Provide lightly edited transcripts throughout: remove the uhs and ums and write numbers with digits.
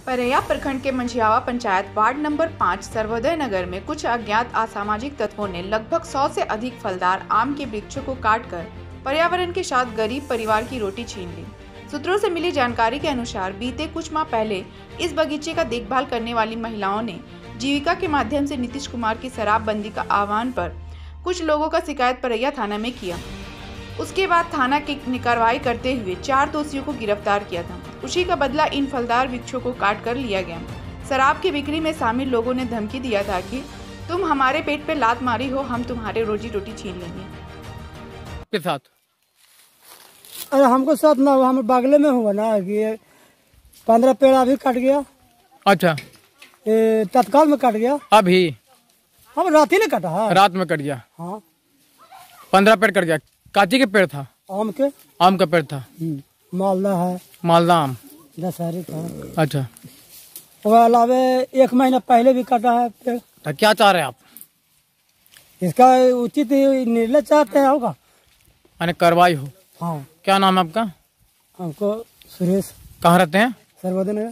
परैया प्रखंड के Manjhiyawa panchayat ward number 5 Sarvodaya Nagar में कुछ अज्ञात असामाजिक तत्वों ने लगभग 100 से अधिक फलदार आम के वृक्षों को काटकर पर्यावरण के साथ गरीब परिवार की रोटी छीन ली। सूत्रों से मिली जानकारी के अनुसार बीते कुछ माह पहले इस बगीचे का देखभाल करने वाली महिलाओं ने जीविका के माध्यम से नीतीश कुमार की शराबबंदी का आह्वान पर कुछ लोगों का शिकायत परैया थाना में किया। उसके बाद थाना की कार्रवाई करते हुए 4 दोषियों को गिरफ्तार किया था। उसी का बदला इन फलदार वृक्षों को काट कर लिया गया। शराब की बिक्री में शामिल लोगों ने धमकी दिया था कि तुम हमारे पेट पे लात मारी हो, हम तुम्हारे रोजी रोटी छीन लेंगे। के साथ अरे हमको साथ ना, हम बागले में हुआ ना कि 15 पेड़ अभी कट गया। अच्छा, तत्काल में कट गया। अभी हम रात ही ने कटा है। रात में कट गया। हाँ, 15 पेड़ कट गया। काची के पेड़ था? आम का पेड़ था। मालदा है। मालदा आम दशहरी था। अच्छा, उसके अलावा 1 महीना पहले भी कटा है पेड़। तो क्या चाह रहे हैं आप? इसका उचित निर्णय चाहते हैं होगा, मैंने कार्रवाई हो। हाँ। क्या नाम है आपका? हमको सुरेश। कहाँ रहते हैं? सर्वोदय नगर।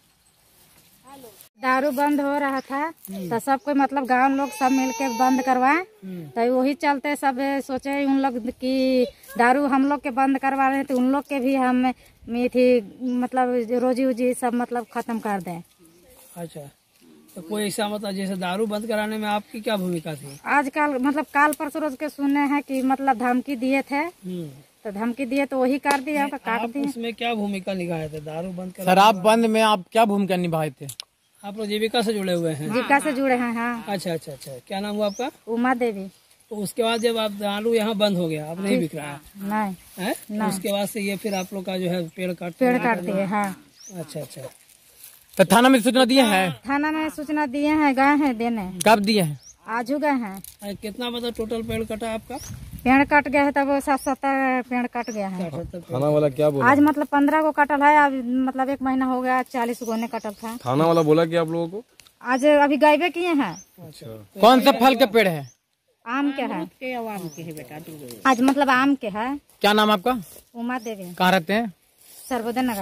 दारू बंद हो रहा था तो सब कोई मतलब गांव लोग सब मिलके बंद करवाए। तो वही चलते सब सोचे उन लोग कि दारू हम लोग के बंद करवा रहे हैं तो उन लोग के भी हम मीठी मतलब रोजी उजी सब मतलब खत्म कर दें। अच्छा, तो कोई ऐसा मतलब जैसे दारू बंद कराने में आपकी क्या भूमिका थी? आजकल मतलब काल परसों रोज के सुने हैं कि मतलब धमकी दिए थे, तो धमकी दिए तो वही कर दिया, काट दिए। उसमें क्या भूमिका निभाए थे दारू बंद कराने? शराब बंद में आप क्या भूमिका निभाए थे? आप लोग जीविका से जुड़े हुए हैं? जीविका से जुड़े हैं। हाँ। अच्छा अच्छा अच्छा, क्या नाम हुआ आपका? उमा देवी। तो उसके बाद जब आप दारू यहाँ बंद हो गया, आप नहीं बिक रहा है? नहीं है? नहीं। उसके बाद से ये फिर आप लोग का जो है पेड़ काट दिए। हाँ। अच्छा अच्छा, तो थाना में सूचना दिए हैं? थाना में सूचना दिए हैं, गए हैं देने। कब दिए हैं? आज गए हैं। कितना मतलब टोटल पेड़ कटा आपका? पेड़ कट गया है तब 70 पेड़ कट गया है। थाना वाला क्या बोला? आज मतलब 15 को कटल है, अब मतलब 1 महीना हो गया, 40 गो ने कटल था। थाना वाला बोला कि आप लोगों को? आज अभी गायबे किए हैं। अच्छा, कौन सा फल के पेड़ है? आम के है। बेटा आज मतलब आम के है। क्या नाम आपका? उमा देवी। कहाँ रहते हैं? सर्वोदय नगर।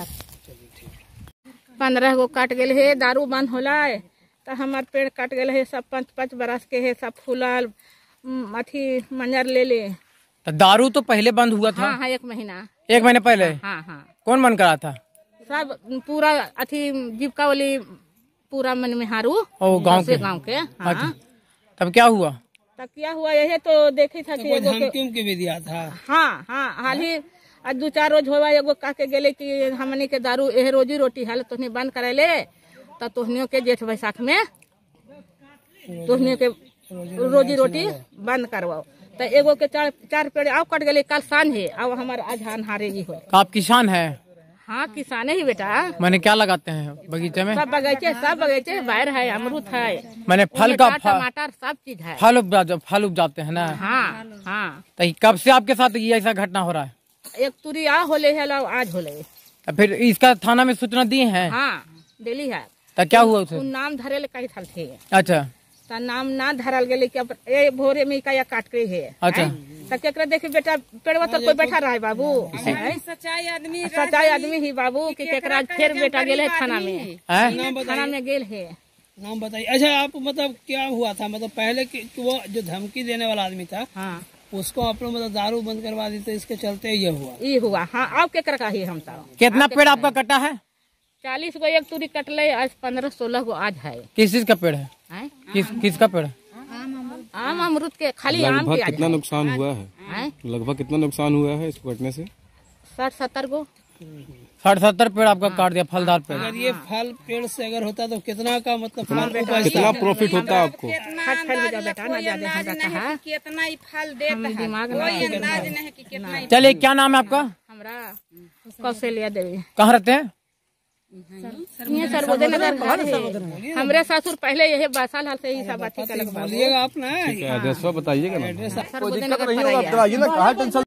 15 गो कट गए है, दारू बंद होला है तो हमार पेड़ कट गए है, सब 5-5 बरस के है, सब फूलल अथी मंजर ले ले। तो दारू तो पहले बंद हुआ था? हाँ, 1 महीना। 1 महीने पहले? हाँ हाँ। कौन बंद करा था? सब पूरा अथी जीविका वाली पूरा मन में हारू गाँव के। हाँ। अच्छा, तब क्या हुआ? तब क्या हुआ यही तो देखे था कि धमकी भी दिया था। हाँ हाँ, हाल ही 2-4 रोज हुआ, एगो कह के गेले कि हमने के दारू यह रोजी रोटी है तुहने बंद करे ले, तो तुहनियों के जेठ बैसाख में तुहनियों के रोजी रोटी बंद करवाओ। तो एगो के 4 पेड़ आओ कट गए कल सांझे, अब हमारे आज हारे ही हो। आप किसान है? हाँ, किसान ही बेटा। मैंने क्या लगाते हैं बगीचे में? सब बगीचे बाहर है, अमरूद है, मैंने फल का टमाटर सब चीज है। फल उपजाते हैं ना? हाँ हाँ। तो कब से आपके साथ ये ऐसा घटना हो रहा है? एक तुरी होले है, आज होले। तो फिर इसका थाना में सूचना दी है? हाँ, दिली है। तो क्या हुआ उसे? नाम धरे ले कही थे। अच्छा, तो नाम ना धरल गए कि अब ए भोरे में का काट के है। अच्छा, तो केकरा देखी बेटा पेड़वा तो कोई बैठा रहा है बाबू, सच्चाई आदमी ही बाबू कि केकरा फिर बेटा गेल है थाना में। थाना में गेल है। नाम बताइए। अच्छा, आप मतलब क्या हुआ था, मतलब पहले कि वो जो धमकी देने वाला आदमी था, हाँ, उसको आप लोग मतलब दारू बंद करवा दी, तो इसके चलते ये हुआ। हाँ, आप केकरा का ही हम था। कितना पेड़ आपका कटा है? 40 गो एक तुरी कटले, आज 15-16 गो आज है। किस चीज का पेड़ है? किसका पेड़ है? आम अमरूद के, खाली आम के। कितना नुकसान हुआ है? लगभग कितना नुकसान हुआ है इसको कटने से? 60-70 गो। 60-70 पेड़ आपका काट दिया, फलदार पेड़। अगर ये फल पेड़ से अगर होता तो कितना का मतलब कितना प्रॉफिट होता आपको? चलिए, क्या नाम है आपका? हमरा कौशल्या देवी। कहाँ रहते हैं? सर्वोदय नगर। हमरे ससुर पहले यही 12 साल से ही सब बात बोलिएगा आप ना, एड्रेस बताइएगा ना। सर्वोदय नगर।